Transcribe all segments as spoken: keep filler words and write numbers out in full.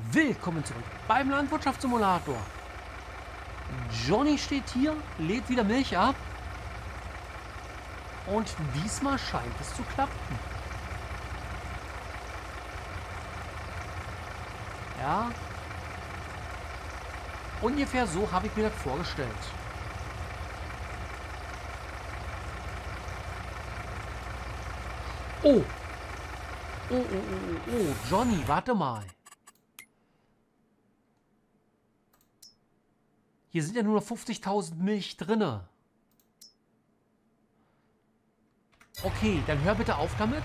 Willkommen zurück beim Landwirtschaftssimulator. Johnny steht hier, lädt wieder Milch ab. Und diesmal scheint es zu klappen. Ja. Ungefähr so habe ich mir das vorgestellt. Oh. Oh, oh, oh, oh, oh. Johnny, warte mal. Hier sind ja nur noch fünfzigtausend Milch drinne. Okay, dann hör bitte auf damit.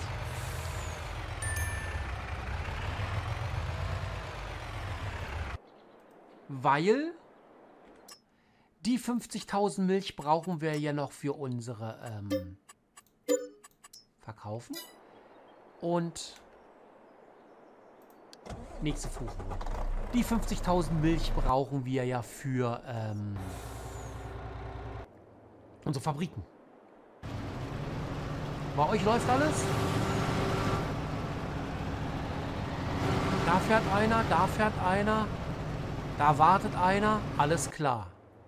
Weil die fünfzigtausend Milch brauchen wir ja noch für unsere ähm, Verkaufen. Und nächste Fuhre. Die fünfzigtausend Milch brauchen wir ja für ähm, unsere Fabriken. Bei euch läuft alles? Da fährt einer, da fährt einer, da wartet einer, alles klar.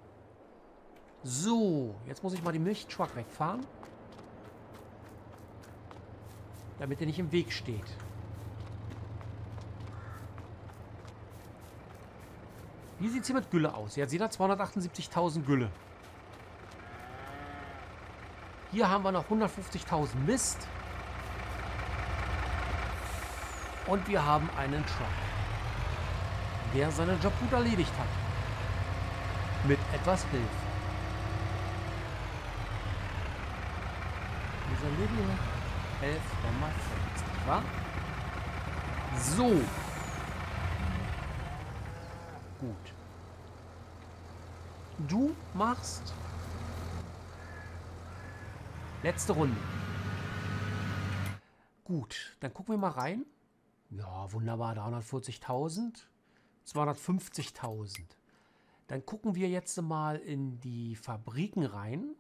So, jetzt muss ich mal die Milchtruck wegfahren, damit er nicht im Weg steht. Wie sieht es hier mit Gülle aus? Jetzt seht ihr zweihundertachtundsiebzigtausend Gülle. Hier haben wir noch hundertfünfzigtausend Mist. Und wir haben einen Truck, der seinen Job gut erledigt hat. Mit etwas Hilfe. Dieser Little elf Komma fünf, nicht wahr? So. Gut. Du machst letzte Runde. Gut, dann gucken wir mal rein. Ja, wunderbar, dreihundertvierzigtausend, zweihundertfünfzigtausend. Dann gucken wir jetzt mal in die Fabriken rein.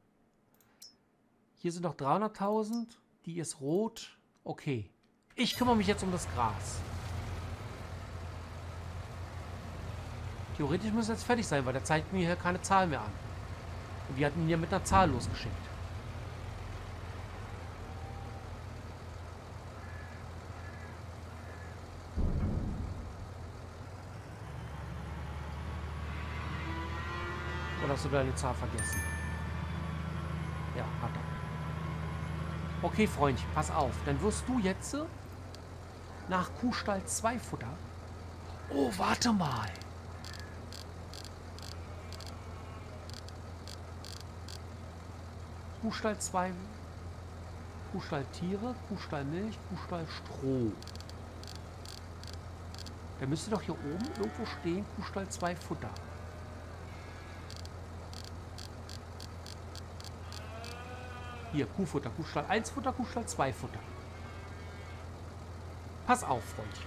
Hier sind noch dreihunderttausend, die ist rot. Okay, ich kümmere mich jetzt um das Gras. Theoretisch müssen wir jetzt fertig sein, weil der zeigt mir hier keine Zahl mehr an. Und wir hatten ihn ja mit einer Zahl losgeschickt. Oder hast du deine Zahl vergessen? Ja, hat er. Okay, Freundchen, pass auf. Dann wirst du jetzt nach Kuhstall zwei Futter. Oh, warte mal. Kuhstall zwei, Kuhstall Tiere, Kuhstall Milch, Kuhstall Stroh. Da müsste doch hier oben irgendwo stehen, Kuhstall zwei Futter. Hier, Kuhfutter, Kuhstall eins Futter, Kuhstall zwei Futter. Pass auf, Freundchen.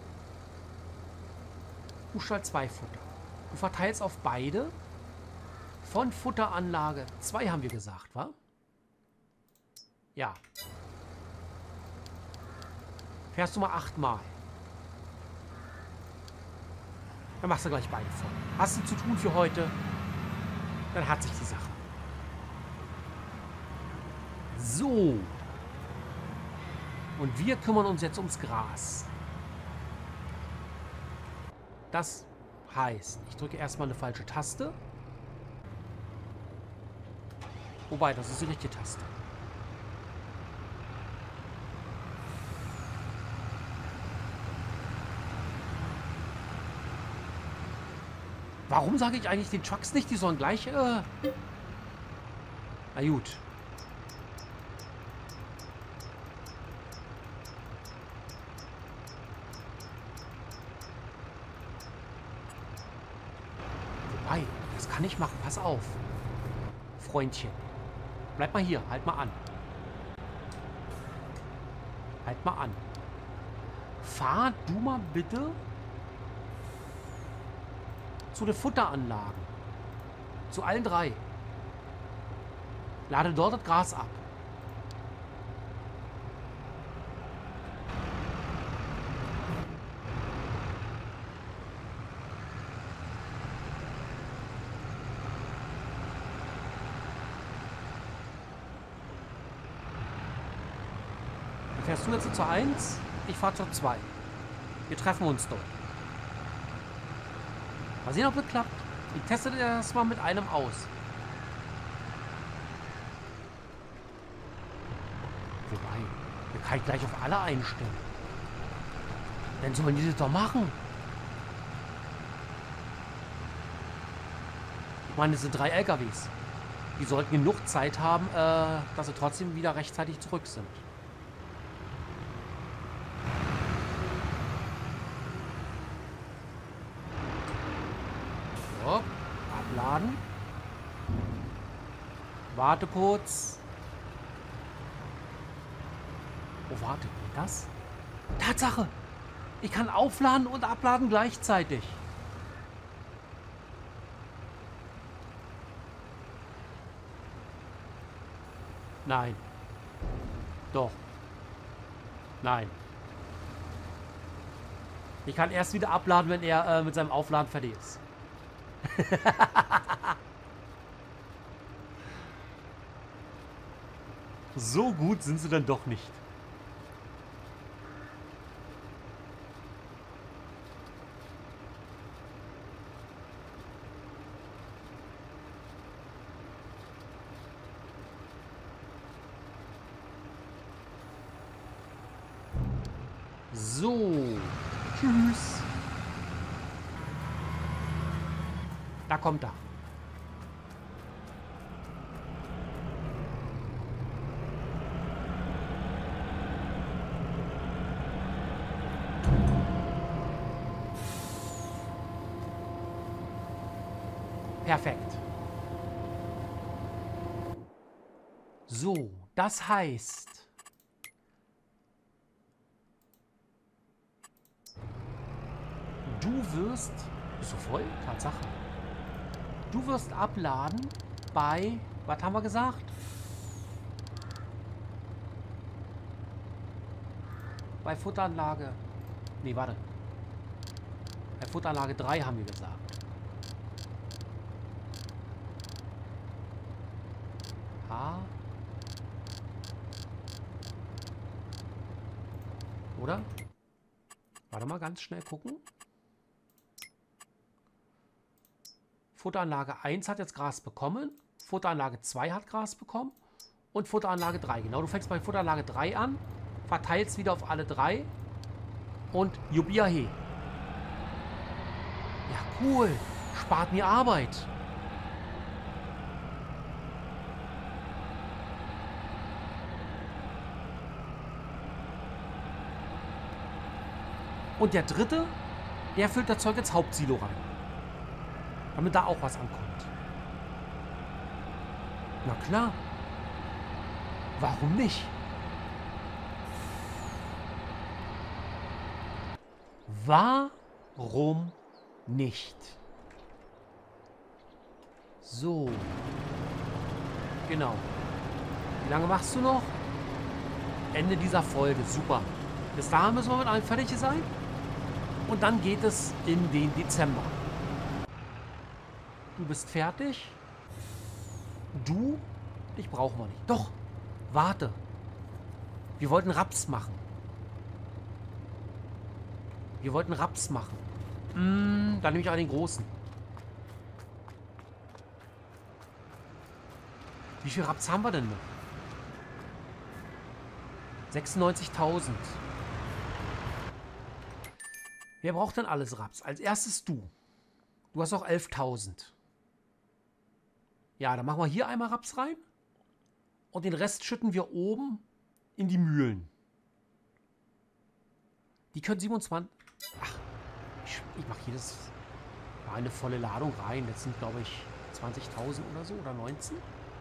Kuhstall zwei Futter. Du verteilst auf beide. Von Futteranlage zwei haben wir gesagt, wa? Ja. Fährst du mal achtmal. Dann machst du gleich beide voll. Hast du zu tun für heute? Dann hat sich die Sache. So. Und wir kümmern uns jetzt ums Gras. Das heißt, ich drücke erstmal eine falsche Taste. Wobei, das ist die richtige Taste. Warum sage ich eigentlich den Trucks nicht? Die sollen gleich... Äh Na gut. Wobei, das kann ich machen. Pass auf. Freundchen. Bleib mal hier. Halt mal an. Halt mal an. Fahr du mal bitte zu den Futteranlagen. Zu allen drei. Lade dort das Gras ab. fährst du jetzt zur eins, ich fahre zur zwei. Wir treffen uns dort. Mal sehen, ob das klappt. Ich teste das mal mit einem aus. Wobei, wir können gleich auf alle einstellen. Dann sollen die das doch machen. Ich meine, das sind drei L K Ws. Die sollten genug Zeit haben, äh, dass sie trotzdem wieder rechtzeitig zurück sind. So, abladen. Warte kurz. Oh, warte, geht das? Tatsache! Ich kann aufladen und abladen gleichzeitig. Nein. Doch. Nein. Ich kann erst wieder abladen, wenn er äh, mit seinem Aufladen fertig ist. So gut sind sie dann doch nicht. So. Tschüss. Da kommt er. Perfekt. So, das heißt... Du wirst... Bist du voll? Tatsache. Du wirst abladen bei... Was haben wir gesagt? Bei Futteranlage... Nee, warte. Bei Futteranlage drei haben wir gesagt. H. Oder? Warte mal, ganz schnell gucken. Futteranlage eins hat jetzt Gras bekommen. Futteranlage zwei hat Gras bekommen. Und Futteranlage drei. Genau, du fängst bei Futteranlage drei an. Verteilst wieder auf alle drei. Und Jubiahe. Ja, cool. Spart mir Arbeit. Und der dritte, der füllt das Zeug ins Hauptsilo rein. Damit da auch was ankommt. Na klar. Warum nicht? Warum nicht? So. Genau. Wie lange machst du noch? Ende dieser Folge. Super. Bis dahin müssen wir mit allem fertig sein. Und dann geht es in den Dezember. Du bist fertig. Du? Dich brauchen wir nicht. Doch. Warte. Wir wollten Raps machen. Wir wollten Raps machen. Mm, dann nehme ich auch den großen. Wie viel Raps haben wir denn noch? sechsundneunzigtausend. Wer braucht denn alles Raps? Als erstes du. Du hast auch elftausend. Ja, dann machen wir hier einmal Raps rein. Und den Rest schütten wir oben in die Mühlen. Die können siebenundzwanzig... Ach, ich, ich mache jedes Mal eine volle Ladung rein. Das sind, glaube ich, zwanzigtausend oder so. Oder neunzehn.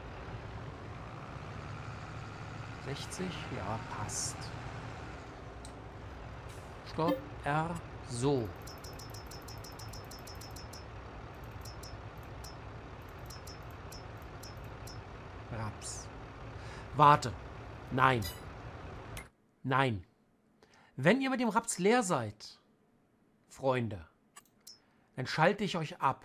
sechzig. Ja, passt. Stopp. R. So. Raps. Warte. Nein. Nein. Wenn ihr mit dem Raps leer seid, Freunde, dann schalte ich euch ab.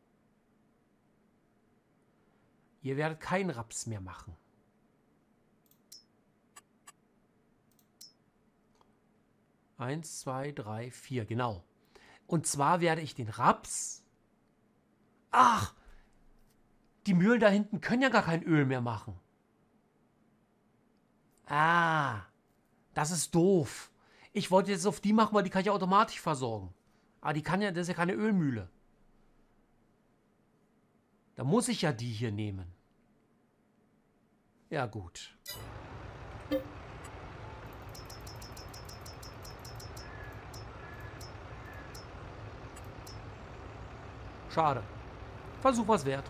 Ihr werdet keinen Raps mehr machen. Eins, zwei, drei, vier, genau. Und zwar werde ich den Raps... Ach! Die Mühlen da hinten können ja gar kein Öl mehr machen. Ah, das ist doof. Ich wollte jetzt auf die machen, weil die kann ich automatisch versorgen. Aber die kann ja, das ist ja keine Ölmühle. Da muss ich ja die hier nehmen. Ja, gut. Schade. Versuch was wert.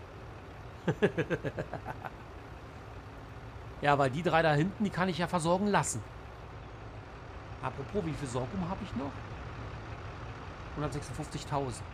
Ja, weil die drei da hinten, die kann ich ja versorgen lassen. Apropos, wie viel Sorghum habe ich noch? hundertsechsundfünfzigtausend.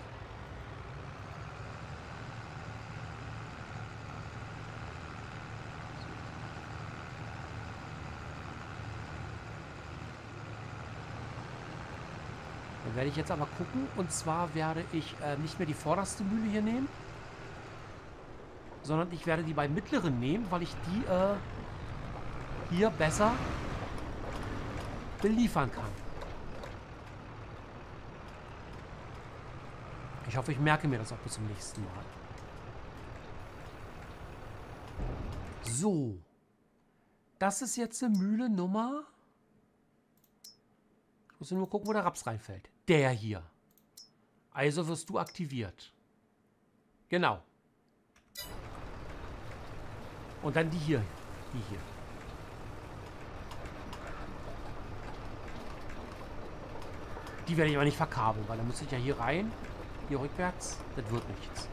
Dann werde ich jetzt aber gucken. Und zwar werde ich äh, nicht mehr die vorderste Mühle hier nehmen, sondern ich werde die beiden mittleren nehmen, weil ich die äh, hier besser beliefern kann. Ich hoffe, ich merke mir das auch bis zum nächsten Mal. So. Das ist jetzt eine Mühle Nummer... Ich muss nur gucken, wo der Raps reinfällt. Der hier. Also wirst du aktiviert. Genau. Und dann die hier. Die hier. Die werde ich aber nicht verkabeln, weil dann muss ich ja hier rein. Hier rückwärts. Das wird nichts.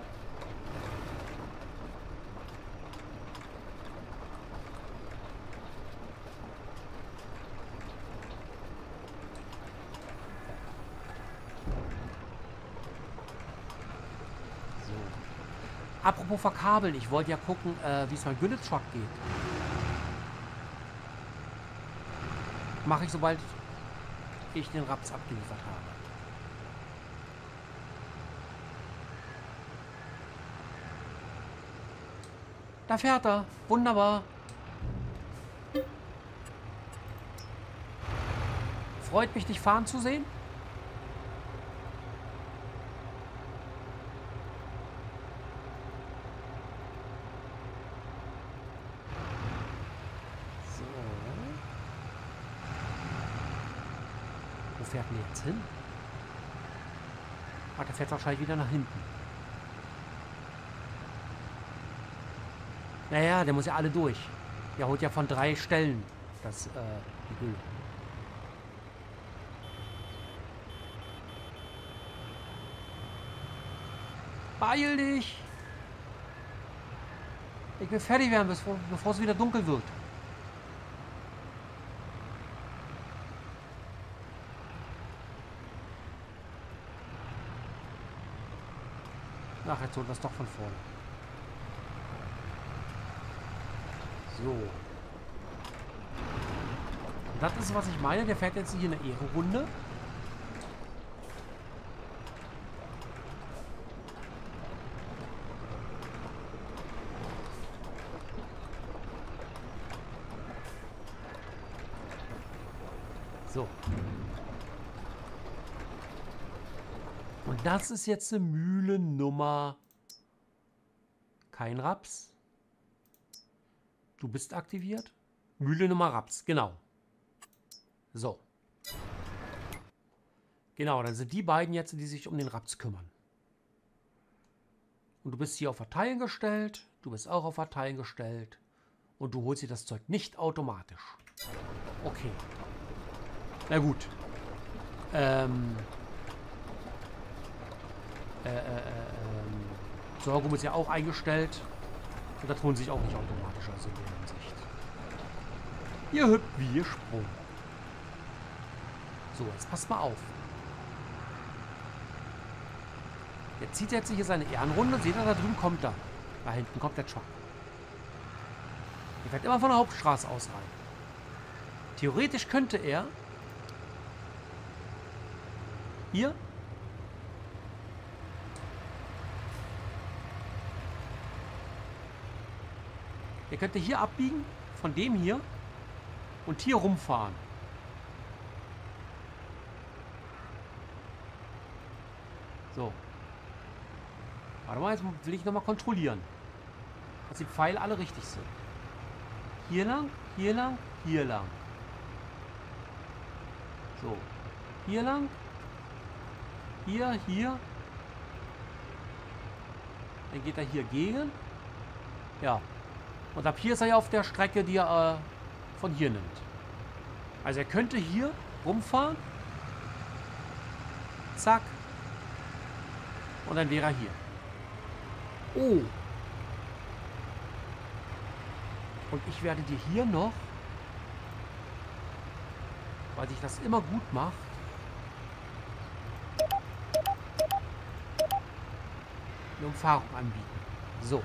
Apropos verkabeln, ich wollte ja gucken, äh, wie es mein Gülle-Truck geht. Mache ich, sobald ich den Raps abgeliefert habe. Da fährt er. Wunderbar. Freut mich, dich fahren zu sehen. Wo fährt denn jetzt hin? Ah, der fährt wahrscheinlich wieder nach hinten. Naja, der muss ja alle durch. Der holt ja von drei Stellen das, äh, die Gülle. Beeil dich! Ich will fertig werden, bevor, bevor es wieder dunkel wird. Ach, jetzt holt das doch von vorne. So. Und das ist, was ich meine. Der fährt jetzt hier eine Ehrenrunde. So. Und das ist jetzt eine Mühlennummer. Kein Raps. Du bist aktiviert. Mühlennummer Raps, genau. So. Genau, dann sind die beiden jetzt, die sich um den Raps kümmern. Und du bist hier auf Verteilen gestellt. Du bist auch auf Verteilen gestellt. Und du holst dir das Zeug nicht automatisch. Okay. Na gut. Ähm... Äh, äh, ähm, Sorghum ist ja auch eingestellt. Und das holen sich auch nicht automatisch, also in der Hinsicht. Ihr hüpft wie ihr Sprung. So, jetzt passt mal auf. Jetzt zieht er jetzt hier seine Ehrenrunde. Seht ihr, da drüben kommt er. Da hinten kommt der Truck. Der fährt immer von der Hauptstraße aus rein. Theoretisch könnte er hier Er könnte hier abbiegen, von dem hier, und hier rumfahren. So. Warte mal, jetzt will ich nochmal kontrollieren, dass die Pfeile alle richtig sind. Hier lang, hier lang, hier lang. So. Hier lang. Hier, hier. Dann geht er hier gegen. Ja. Und ab hier ist er ja auf der Strecke, die er äh, von hier nimmt. Also er könnte hier rumfahren. Zack. Und dann wäre er hier. Oh. Und ich werde dir hier noch, weil sich das immer gut macht, eine Umfahrung anbieten. So.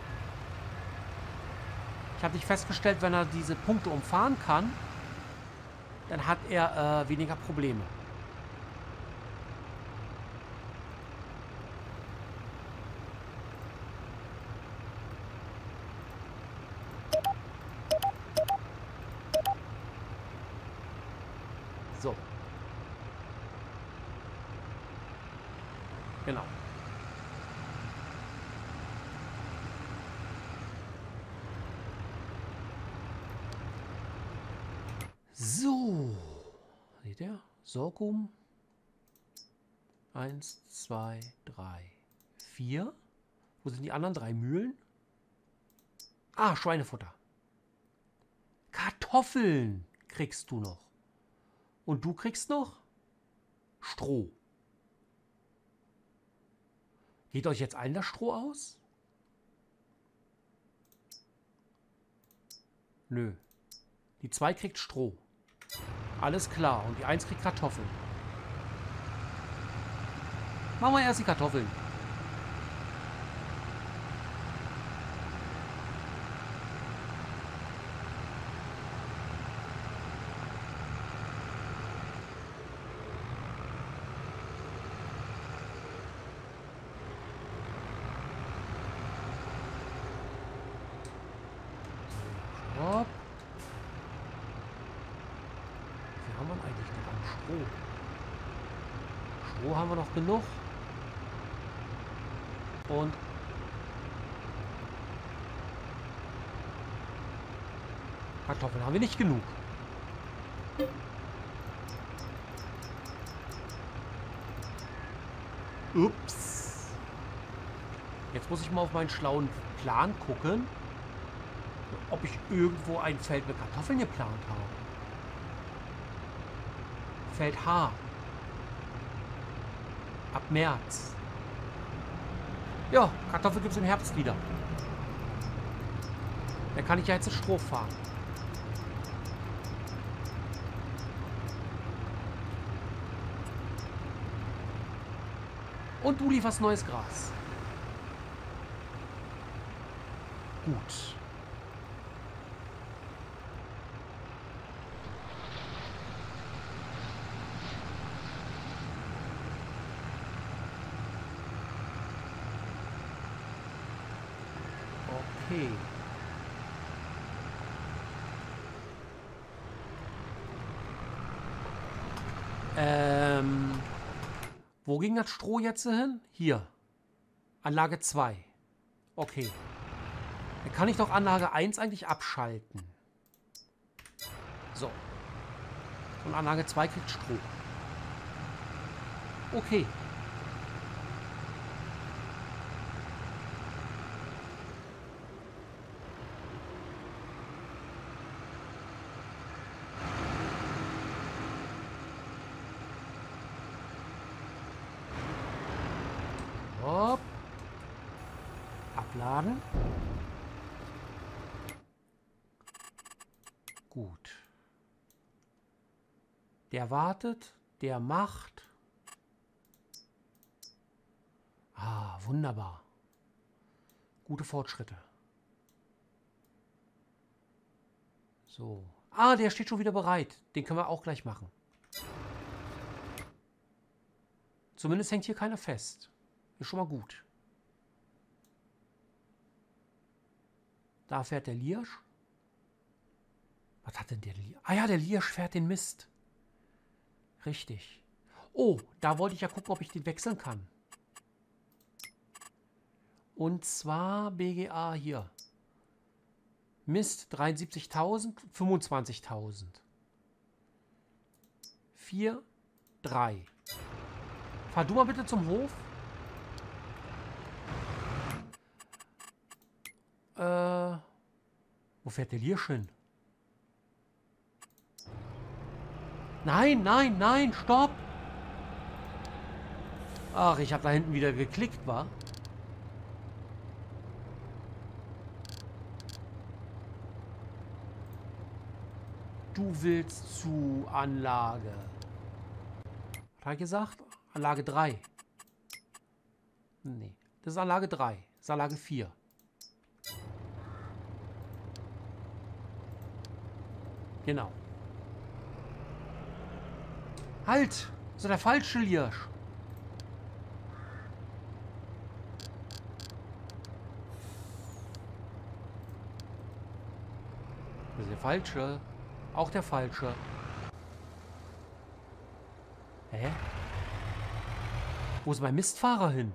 Ich habe nicht festgestellt, wenn er diese Punkte umfahren kann, dann hat er äh, weniger Probleme. So. Genau. So. Seht ihr? Sorghum. Eins, zwei, drei, vier. Wo sind die anderen drei Mühlen? Ah, Schweinefutter. Kartoffeln kriegst du noch. Und du kriegst noch Stroh. Geht euch jetzt allen das Stroh aus? Nö. Die zwei kriegt Stroh. Alles klar. Und die eins kriegt Kartoffeln. Machen wir erst die Kartoffeln. Hopp. Wie haben wir eigentlich noch an Stroh? Stroh haben wir noch genug. Und Kartoffeln haben wir nicht genug. Ups. Jetzt muss ich mal auf meinen schlauen Plan gucken, ob ich irgendwo ein Feld mit Kartoffeln geplant habe. Feld H. Ab März. Ja, Kartoffeln gibt es im Herbst wieder. Dann kann ich ja jetzt das Stroh fahren. Und du lieferst neues Gras. Gut. Okay. Ähm, wo ging das Stroh jetzt hin? Hier. Anlage zwei. Okay. Dann kann ich doch Anlage eins eigentlich abschalten. So. Und Anlage zwei kriegt Stroh. Okay. Hopp. Abladen. Gut. Der wartet, der macht. Ah, wunderbar. Gute Fortschritte. So. Ah, der steht schon wieder bereit. Den können wir auch gleich machen. Zumindest hängt hier keiner fest. Ist schon mal gut. Da fährt der Liersch. Was hat denn der Liersch? Ah ja, der Liersch fährt den Mist. Richtig. Oh, da wollte ich ja gucken, ob ich den wechseln kann. Und zwar B G A hier. Mist, dreiundsiebzigtausend, fünfundzwanzigtausend. vier, drei. Fahr du mal bitte zum Hof. Äh, wo fährt der Liersch hin? Nein, nein, nein, stopp! Ach, ich habe da hinten wieder geklickt, wa? Du willst zu Anlage. Was hat er gesagt? Anlage drei. Nee, das ist Anlage drei. Das ist Anlage vier. Genau. Halt! Das ist der falsche Liersch. Das ist der falsche. Auch der falsche. Hä? Wo ist mein Mistfahrer hin?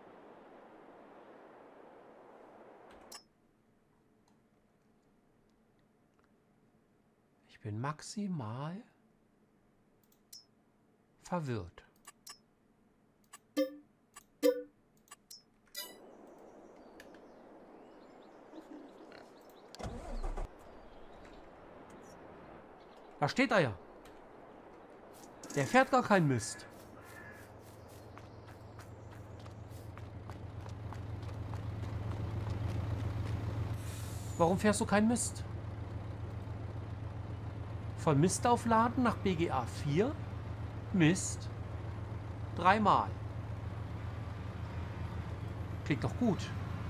Ich bin maximal verwirrt. Da steht er ja. Der fährt gar keinen Mist. Warum fährst du keinen Mist? Von Mist aufladen nach B G A vier. Mist. Dreimal. Klingt doch gut.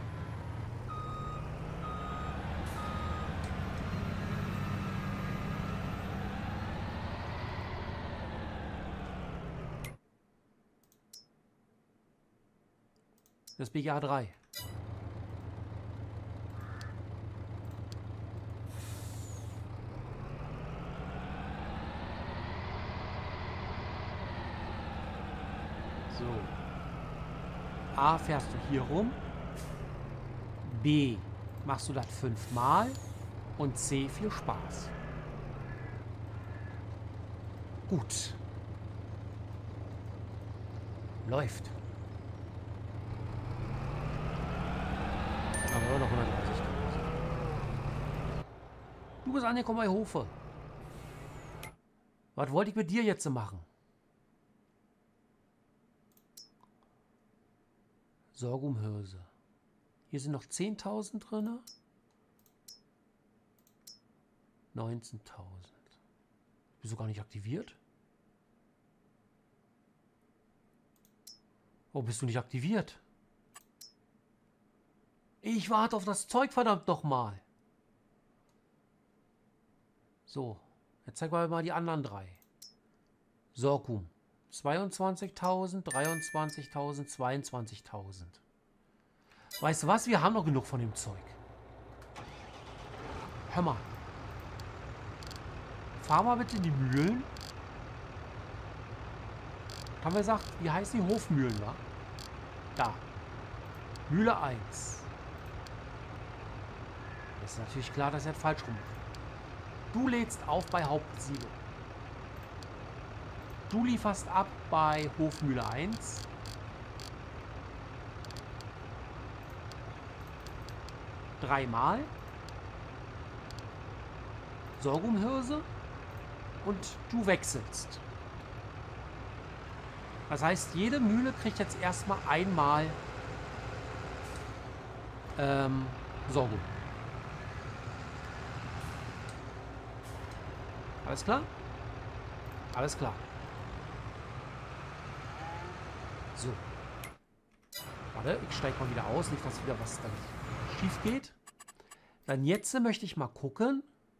Das ist B G A drei. So. A fährst du hier rum. B machst du das fünfmal. Und C viel Spaß. Gut. Läuft. Aber noch hundertdreißigtausend. Du bist angekommen bei Hofe. Was wollte ich mit dir jetzt machen? Sorghumhirse. Hier sind noch zehntausend drin. neunzehntausend. Wieso gar nicht aktiviert? Oh, bist du nicht aktiviert? Ich warte auf das Zeug, verdammt nochmal. So, jetzt zeigen wir mal die anderen drei. Sorghum. zweiundzwanzigtausend, dreiundzwanzigtausend, zweiundzwanzigtausend. Weißt du was? Wir haben noch genug von dem Zeug. Hör mal. Fahr mal bitte in die Mühlen. Haben wir gesagt, wie heißen die Hofmühlen, wa? Da. Mühle eins. Ist natürlich klar, dass er falsch rum macht. Du lädst auf bei Hauptsilo. Du lieferst ab bei Hofmühle eins. Dreimal. Sorghumhirse. Und du wechselst. Das heißt, jede Mühle kriegt jetzt erstmal einmal ähm, Sorghum. Alles klar? Alles klar. So. Warte, ich steige mal wieder aus. Nicht, dass wieder was dann schief geht. Dann jetzt möchte ich mal gucken.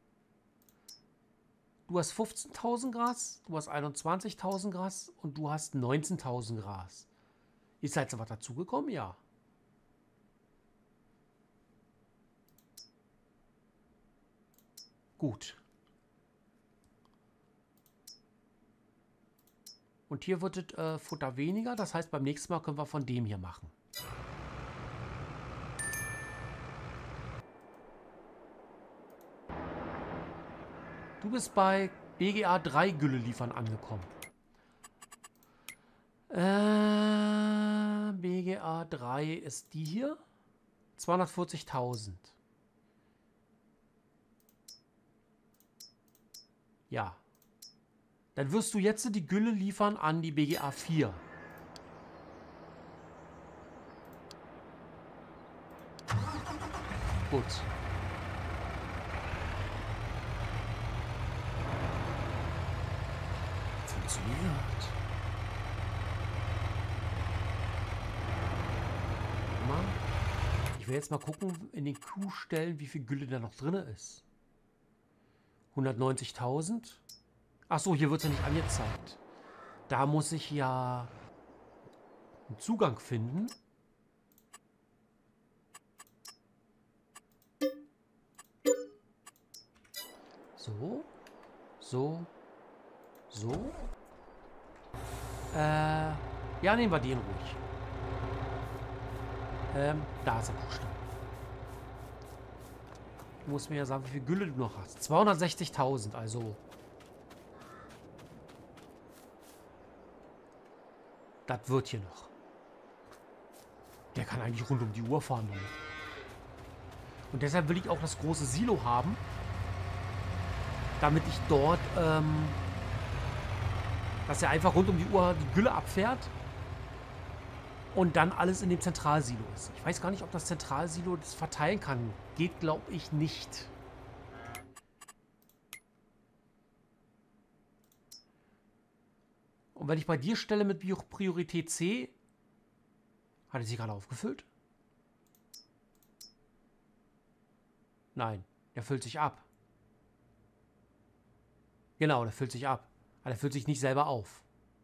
Du hast fünfzehntausend Gras, du hast einundzwanzigtausend Gras und du hast neunzehntausend Gras. Ist jetzt was dazugekommen? Ja. Gut. Und hier wird das äh, Futter weniger. Das heißt, beim nächsten Mal können wir von dem hier machen. Du bist bei B G A drei Gülle liefern angekommen. Äh, B G A drei ist die hier. zweihundertvierzigtausend. Ja. Dann wirst du jetzt die Gülle liefern an die B G A vier. Gut. Funktioniert. Mal. Ich will jetzt mal gucken in den Q-Stellen, wie viel Gülle da noch drin ist. hundertneunzigtausend. Achso, hier wird es ja nicht angezeigt. Da muss ich ja einen Zugang finden. So. So. So. Äh, ja, nehmen wir den ruhig. Ähm, da ist der Buchstabe. Du musst mir ja sagen, wie viel Gülle du noch hast. zweihundertsechzigtausend, also. Das wird hier noch. Der kann eigentlich rund um die Uhr fahren damit. Und deshalb will ich auch das große Silo haben. Damit ich dort, ähm, dass er einfach rund um die Uhr die Gülle abfährt. Und dann alles in dem Zentralsilo ist. Ich weiß gar nicht, ob das Zentralsilo das verteilen kann. Geht, glaube ich, nicht. Und wenn ich bei dir stelle mit Priorität C, hat er sich gerade aufgefüllt? Nein, er füllt sich ab. Genau, der füllt sich ab. Aber der füllt sich nicht selber auf.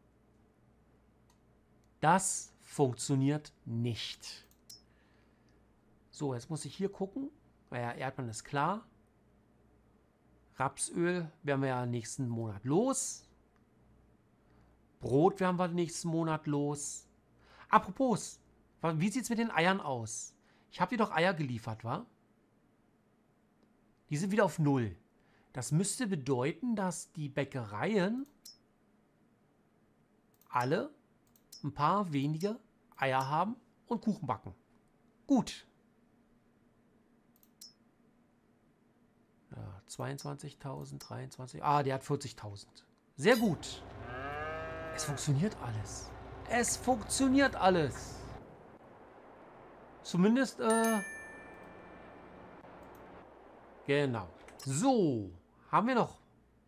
Das funktioniert nicht. So, jetzt muss ich hier gucken. Naja, Erdmann ist klar. Rapsöl werden wir ja nächsten Monat los. Brot werden wir nächsten Monat los. Apropos, wie sieht es mit den Eiern aus? Ich habe dir doch Eier geliefert, wa? Die sind wieder auf Null. Das müsste bedeuten, dass die Bäckereien alle ein paar wenige Eier haben und Kuchen backen. Gut. Ja, zweiundzwanzigtausend, dreiundzwanzig. Ah, der hat vierzigtausend. Sehr gut. Es funktioniert alles. Es funktioniert alles. Zumindest, äh... genau. So. Haben wir noch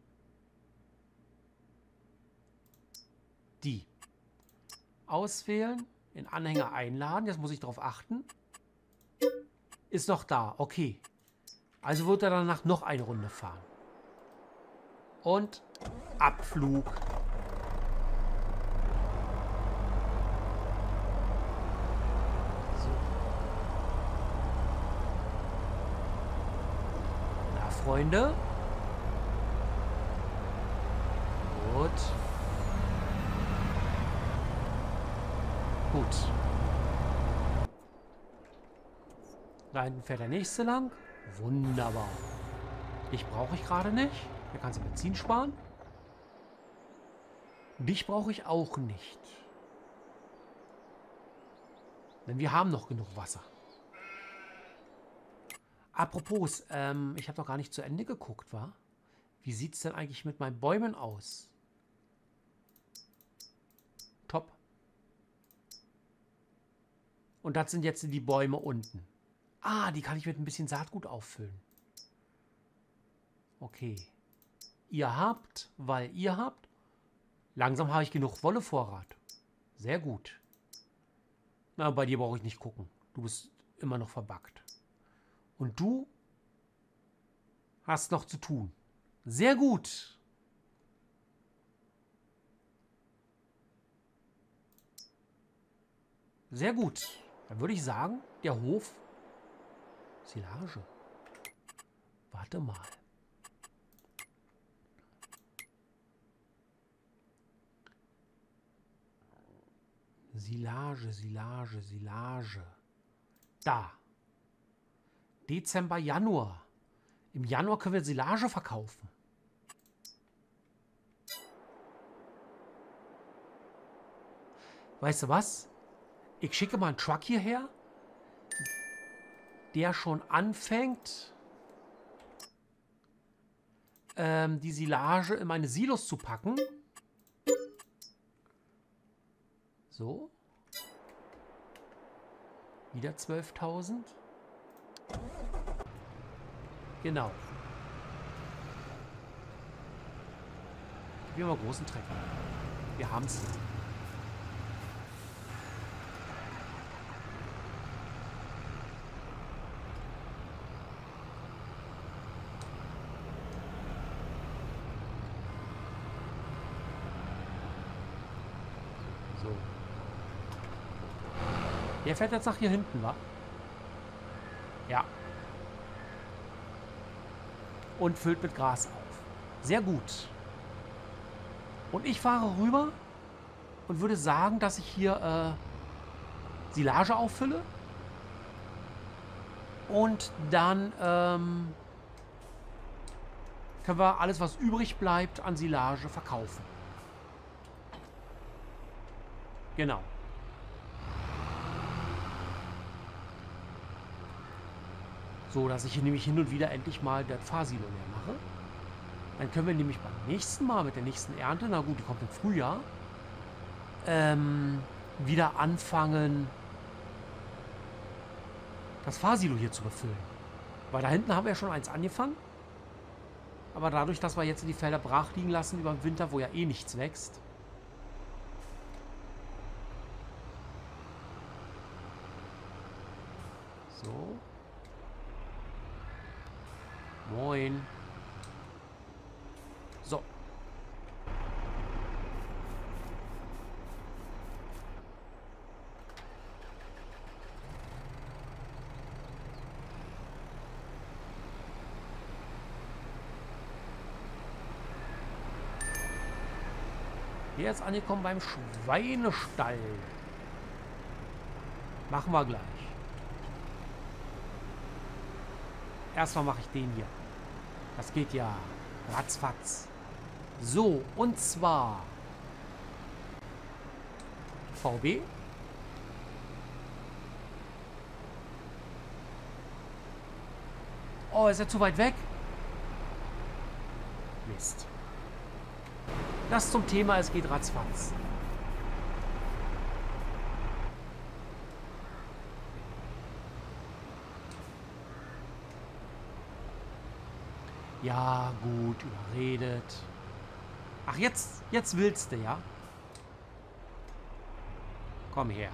die. Auswählen, in Anhänger einladen. Jetzt muss ich darauf achten. Ist noch da. Okay. Also wird er danach noch eine Runde fahren. Und Abflug. So. Na, Freunde. Gut. Gut. Da hinten fährt der nächste lang. Wunderbar. Dich brauche ich gerade nicht. Da kannst du Benzin sparen. Dich brauche ich auch nicht. Denn wir haben noch genug Wasser. Apropos, ähm, ich habe noch gar nicht zu Ende geguckt, wa? Wie sieht es denn eigentlich mit meinen Bäumen aus? Top. Und das sind jetzt die Bäume unten. Ah, die kann ich mit ein bisschen Saatgut auffüllen. Okay. Ihr habt, weil ihr habt, langsam habe ich genug Wollevorrat. Sehr gut. Na, bei dir brauche ich nicht gucken. Du bist immer noch verbuggt. Und du hast noch zu tun. Sehr gut. Sehr gut. Dann würde ich sagen, der Hof... Silage. Warte mal. Silage, Silage, Silage. Da. Dezember, Januar. Im Januar können wir Silage verkaufen. Weißt du was? Ich schicke mal einen Truck hierher, der schon anfängt, ähm, die Silage in meine Silos zu packen. So. Wieder zwölftausend. Genau. Gib mir mal großen Trecker. Wir haben es. So. Der fährt jetzt nach hier hinten, wa? Ja. Und füllt mit Gras auf. Sehr gut. Und ich fahre rüber und würde sagen, dass ich hier äh, Silage auffülle. Und dann ähm, können wir alles, was übrig bleibt, an Silage verkaufen. Genau. So, dass ich hier nämlich hin und wieder endlich mal das Fahrsilo leer mache. Dann können wir nämlich beim nächsten Mal mit der nächsten Ernte, na gut, die kommt im Frühjahr, ähm, wieder anfangen, das Fahrsilo hier zu befüllen. Weil da hinten haben wir ja schon eins angefangen. Aber dadurch, dass wir jetzt die Felder brach liegen lassen über den Winter, wo ja eh nichts wächst, so. Moin. So. Hier ist angekommen beim Schweinestall. Machen wir gleich. Erstmal mache ich den hier. Das geht ja ratzfatz. So, und zwar V B. Oh, ist er zu weit weg? Mist. Das zum Thema, es geht ratzfatz. Ja, gut, überredet. Ach, jetzt, jetzt willst du, ja? Komm her.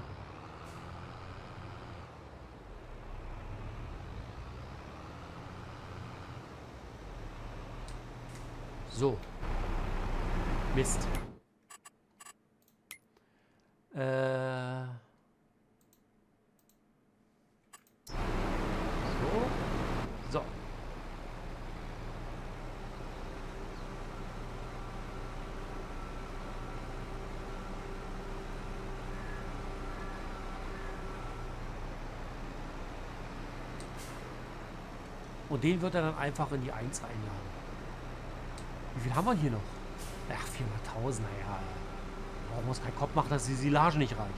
So. Mist. Äh. So. So. Und den wird er dann einfach in die eins einladen. Wie viel haben wir hier noch? Ach, vierhunderttausend, naja. Man muss keinen Kopf machen, dass die Silage nicht reicht.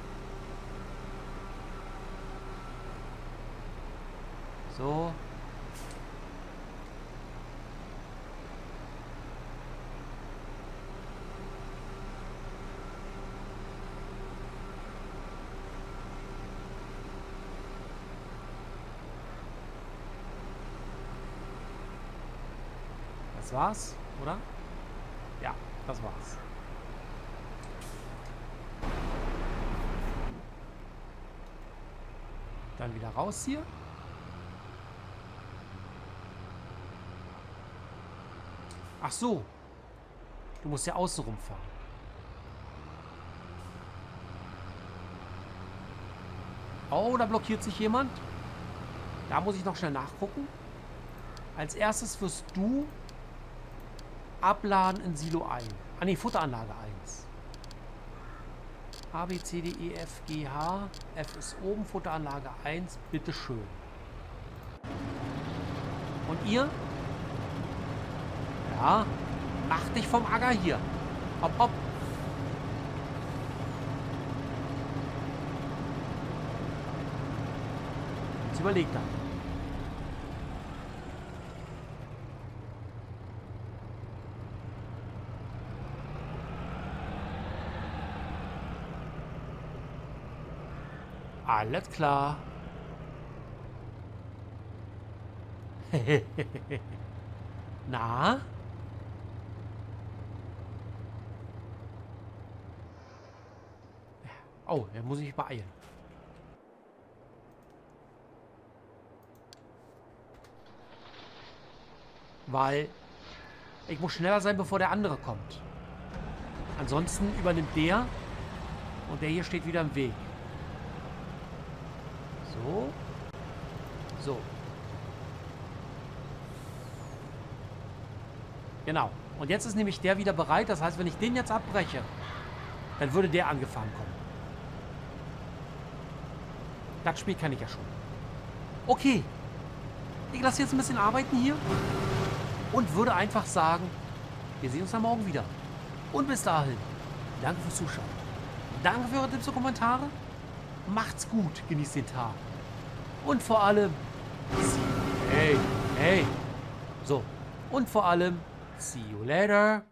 So. Das war's, oder? Ja, das war's. Dann wieder raus hier. Ach so. Du musst ja außen rumfahren. Oh, da blockiert sich jemand. Da muss ich noch schnell nachgucken. Als erstes wirst du abladen in Silo ein. Ah ne, Futteranlage eins. A, B, C, D, E, F, G, H. F ist oben, Futteranlage eins. Bitteschön. Und ihr? Ja, mach dich vom Acker hier. Hopp, hopp. Jetzt überlegt er. Alles klar. Na? Oh, er muss sich beeilen. Weil ich muss schneller sein, bevor der andere kommt. Ansonsten übernimmt der und der hier steht wieder im Weg. So. So. Genau. Und jetzt ist nämlich der wieder bereit. Das heißt, wenn ich den jetzt abbreche, dann würde der angefahren kommen. Das Spiel kann ich ja schon. Okay. Ich lasse jetzt ein bisschen arbeiten hier. Und würde einfach sagen, wir sehen uns dann morgen wieder. Und bis dahin, danke fürs Zuschauen. Danke für eure Tipps und Kommentare. Macht's gut, genießt den Tag. Und vor allem, hey, hey. So. Und vor allem, see you later.